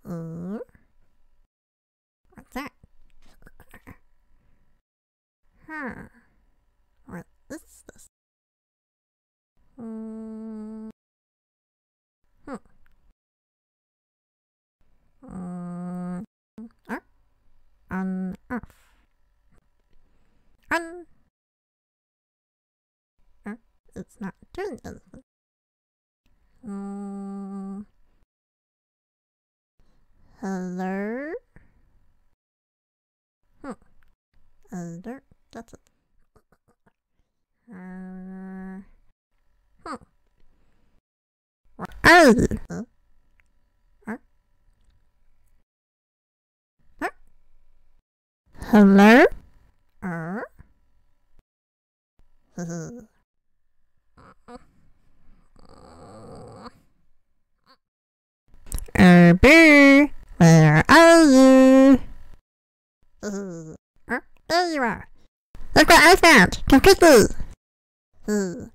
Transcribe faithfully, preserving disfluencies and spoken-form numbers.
Uh, what's that? Huh. What is this? Mm. Hmm. Mm. Uh, on off. On. Uh, it's not doing anything. Mm. Hello? Hmm. Alert. That's it. Uh. Hmm. Where are you? Huh? Huh? Huh? Hello? Uh? Uh, Boo! Where are you? Uh, there you are. Look what I found! Come quickly! Uh.